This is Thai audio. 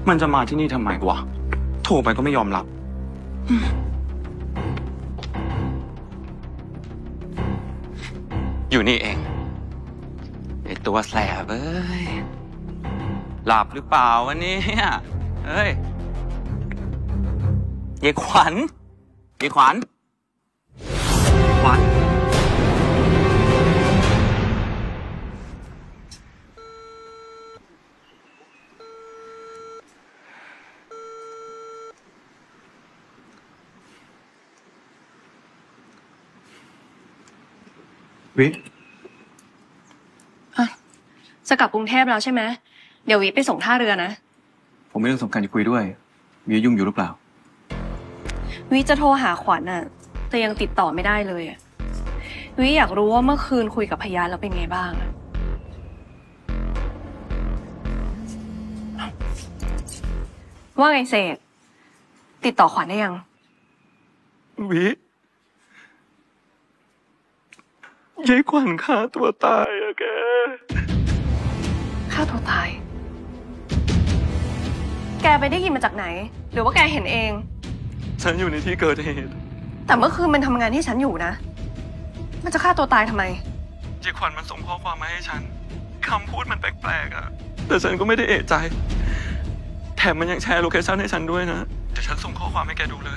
มันจะมาที่นี่ทำไมวะโทรไปก็ไม่ยอมรับอยู่นี่เองไอตัวแสบเอ้ยหลับหรือเปล่าวันนี้เอ้ยยายขวัญยายขวัญขวัญวิจะกลับกรุงเทพแล้วใช่ไหมเดี๋ยววิไปส่งท่าเรือนะผมมีเรื่องสำคัญจะคุยด้วยวิยุ่งอยู่หรือเปล่าวิจะโทรหาขวัญแต่ยังติดต่อไม่ได้เลยวิอยากรู้ว่าเมื่อคืนคุยกับพยานแล้วเป็นไงบ้างว่าไงเสกติดต่อขวัญได้ยังวิยายขวัญฆ่าตัวตายอะแกฆ่าตัวตายแกไปได้ยินมาจากไหนหรือว่าแกเห็นเองฉันอยู่ในที่เกิดเหตุแต่เมื่อคืนมันทำงานที่ฉันอยู่นะมันจะฆ่าตัวตายทำไมยายขวัญมันส่งข้อความมาให้ฉันคำพูดมันแปลกๆอะแต่ฉันก็ไม่ได้เอะใจแถมมันยังแชร์โลเคชั่นให้ฉันด้วยนะเดี๋ยวฉันส่งข้อความให้แกดูเลย